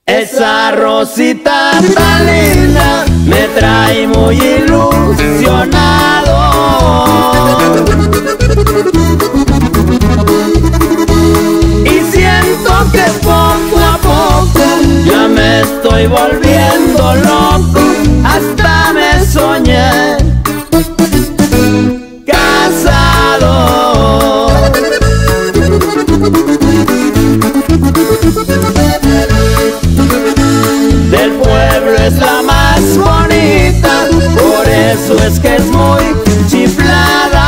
Esa Rosita tan linda me trae muy ilusionado. Y siento que poco a poco ya me estoy volviendo loco. Hasta me soñé casado. Del pueblo es la más bonita, por eso es que es muy chiflada.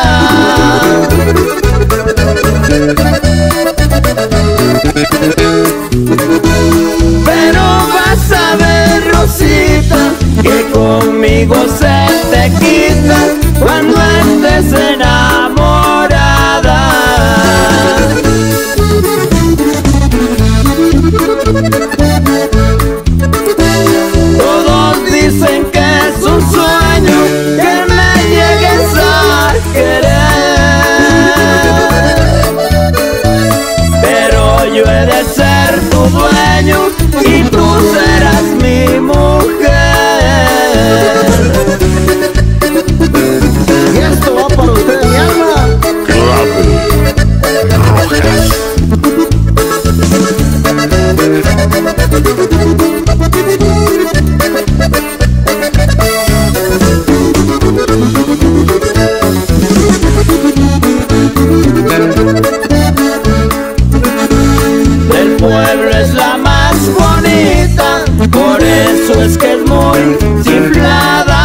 Pero vas a ver, Rosita, que conmigo se te quita cuando estés enamorada. Todos dicen que es un sueño que me llegues a querer, pero yo he de ser tu dueño y tú serás mi mujer. Y esto va para usted, mi alma. Del pueblo es la más bonita, por eso es que es muy chiflada.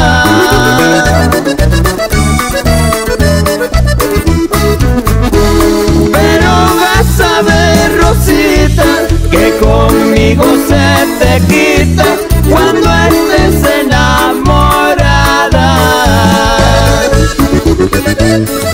Pero vas a ver, Rosita, que conmigo se te quita cuando estés enamorada.